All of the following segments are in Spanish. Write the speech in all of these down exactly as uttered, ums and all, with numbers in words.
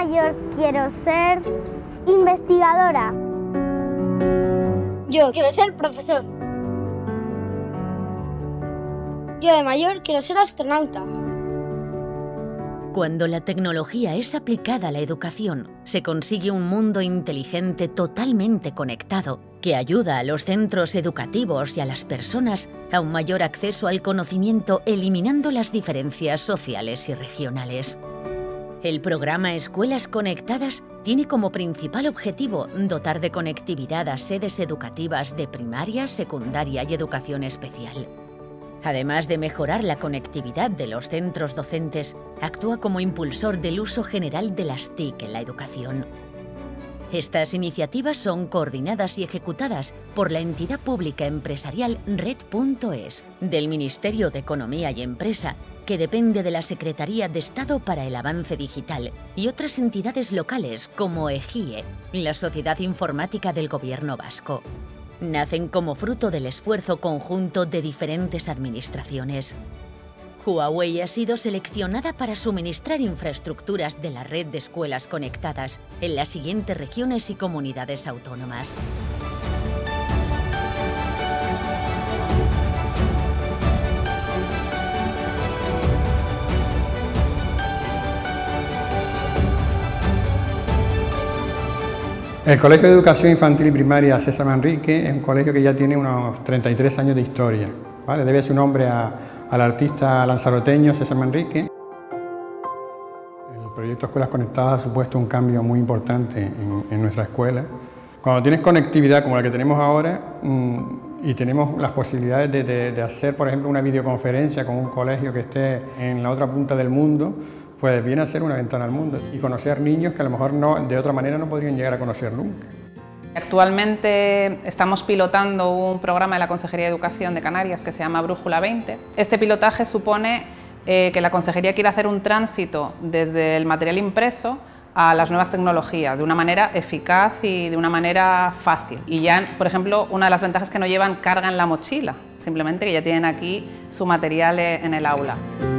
mayor quiero ser investigadora. Yo quiero ser profesor. Yo de mayor quiero ser astronauta. Cuando la tecnología es aplicada a la educación, se consigue un mundo inteligente totalmente conectado que ayuda a los centros educativos y a las personas a un mayor acceso al conocimiento, eliminando las diferencias sociales y regionales. El programa Escuelas Conectadas tiene como principal objetivo dotar de conectividad a sedes educativas de primaria, secundaria y educación especial. Además de mejorar la conectividad de los centros docentes, actúa como impulsor del uso general de las T I C en la educación. Estas iniciativas son coordinadas y ejecutadas por la entidad pública empresarial Red punto es, del Ministerio de Economía y Empresa, que depende de la Secretaría de Estado para el Avance Digital, y otras entidades locales como EGIE, la Sociedad Informática del Gobierno Vasco. Nacen como fruto del esfuerzo conjunto de diferentes administraciones. Huawei ha sido seleccionada para suministrar infraestructuras de la red de escuelas conectadas en las siguientes regiones y comunidades autónomas. El Colegio de Educación Infantil y Primaria César Manrique es un colegio que ya tiene unos treinta y tres años de historia, ¿vale? Debe su nombre a, al artista lanzaroteño César Manrique. El proyecto Escuelas Conectadas ha supuesto un cambio muy importante en, en nuestra escuela. Cuando tienes conectividad como la que tenemos ahora mmm, y tenemos las posibilidades de, de, de hacer, por ejemplo, una videoconferencia con un colegio que esté en la otra punta del mundo, pues viene a ser una ventana al mundo y conocer niños que a lo mejor no, de otra manera no podrían llegar a conocer nunca. Actualmente estamos pilotando un programa de la Consejería de Educación de Canarias que se llama Brújula veinte. Este pilotaje supone eh, que la Consejería quiere hacer un tránsito desde el material impreso a las nuevas tecnologías de una manera eficaz y de una manera fácil. Y ya, por ejemplo, una de las ventajas es que no llevan carga en la mochila, simplemente que ya tienen aquí su material en el aula.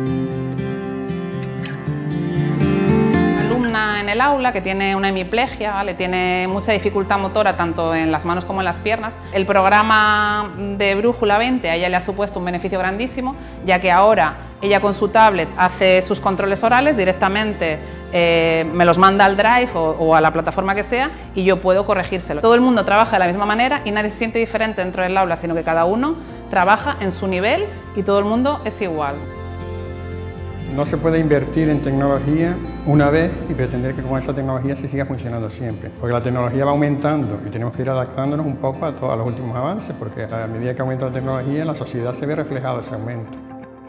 En el aula que tiene una hemiplegia, ¿vale? Tiene mucha dificultad motora tanto en las manos como en las piernas. El programa de Brújula veinte a ella le ha supuesto un beneficio grandísimo, ya que ahora ella con su tablet hace sus controles orales directamente, eh, me los manda al Drive o, o a la plataforma que sea y yo puedo corregírselo. Todo el mundo trabaja de la misma manera y nadie se siente diferente dentro del aula, sino que cada uno trabaja en su nivel y todo el mundo es igual. No se puede invertir en tecnología una vez y pretender que con esa tecnología se siga funcionando siempre, porque la tecnología va aumentando y tenemos que ir adaptándonos un poco a todos los últimos avances, porque a medida que aumenta la tecnología, en la sociedad se ve reflejado ese aumento.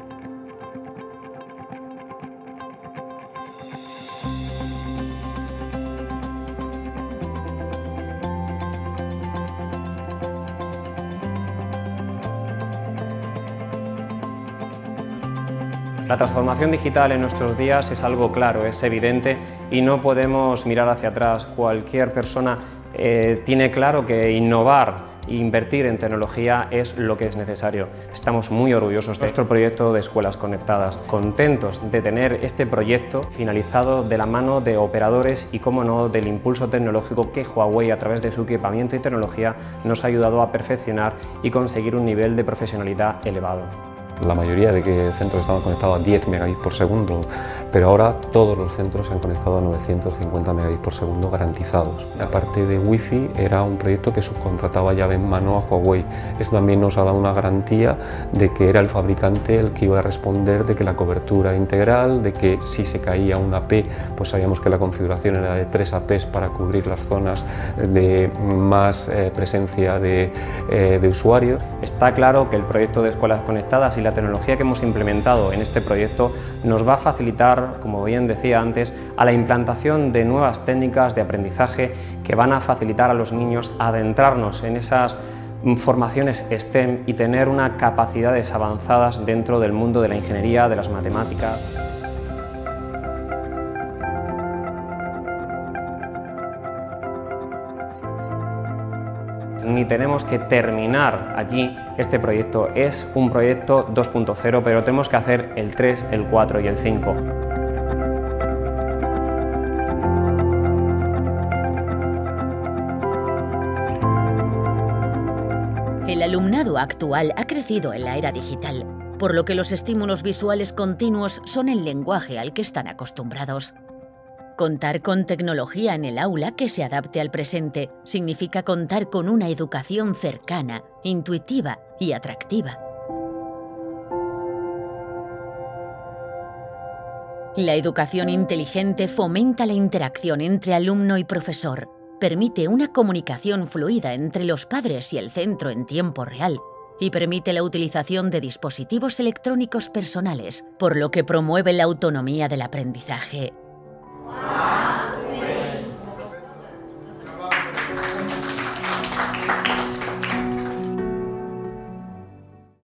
La transformación digital en nuestros días es algo claro, es evidente y no podemos mirar hacia atrás. Cualquier persona eh, tiene claro que innovar e invertir en tecnología es lo que es necesario. Estamos muy orgullosos de nuestro proyecto de Escuelas Conectadas, contentos de tener este proyecto finalizado de la mano de operadores y, como no, del impulso tecnológico que Huawei, a través de su equipamiento y tecnología, nos ha ayudado a perfeccionar y conseguir un nivel de profesionalidad elevado. La mayoría de que centros estaban conectados a diez megabits por segundo, pero ahora todos los centros se han conectado a novecientos cincuenta megabits por segundo garantizados. Aparte de Wi-Fi, era un proyecto que subcontrataba llave en mano a Huawei. Esto también nos ha dado una garantía de que era el fabricante el que iba a responder de que la cobertura integral, de que si se caía una P, pues sabíamos que la configuración era de tres A Ps para cubrir las zonas de más eh, presencia de, eh, de usuarios. Está claro que el proyecto de Escuelas Conectadas y la tecnología que hemos implementado en este proyecto nos va a facilitar, como bien decía antes, a la implantación de nuevas técnicas de aprendizaje que van a facilitar a los niños adentrarnos en esas formaciones STEM y tener unas capacidades avanzadas dentro del mundo de la ingeniería, de las matemáticas. Ni tenemos que terminar allí este proyecto, es un proyecto dos punto cero, pero tenemos que hacer el tres, el cuatro y el cinco. mundo actual ha crecido en la era digital, por lo que los estímulos visuales continuos son el lenguaje al que están acostumbrados. Contar con tecnología en el aula que se adapte al presente significa contar con una educación cercana, intuitiva y atractiva. La educación inteligente fomenta la interacción entre alumno y profesor, permite una comunicación fluida entre los padres y el centro en tiempo real y permite la utilización de dispositivos electrónicos personales, por lo que promueve la autonomía del aprendizaje. ¡Wow!